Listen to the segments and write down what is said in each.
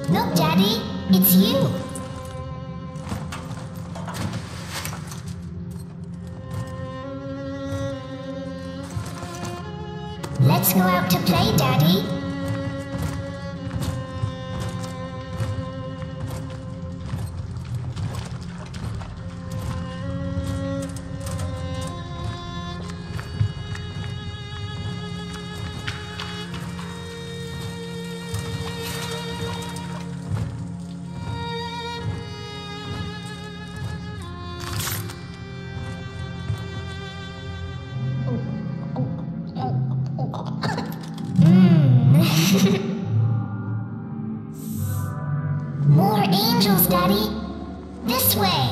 Look, Daddy, it's you. Let's go out to play, Daddy. More angels, Daddy. This way.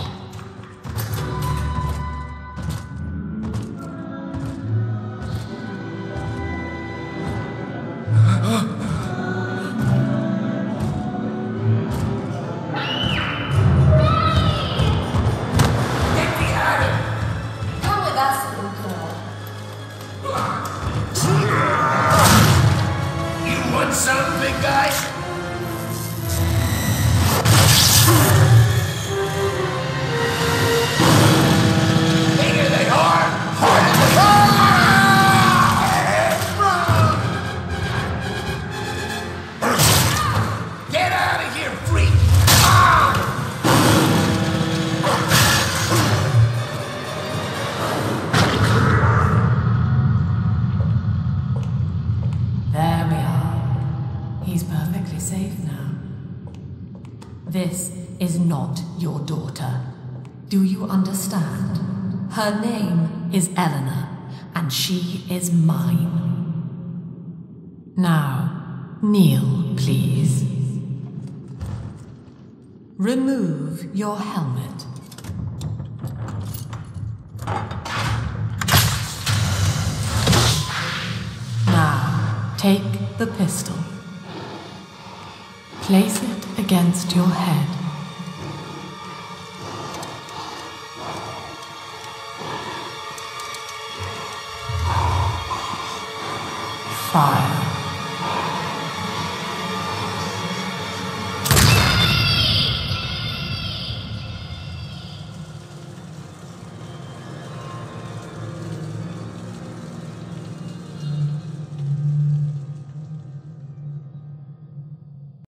This is not your daughter. Do you understand? Her name is Eleanor, and she is mine. Now, kneel, please. Remove your helmet. Now, take the pistol. Place it against your head. Fire.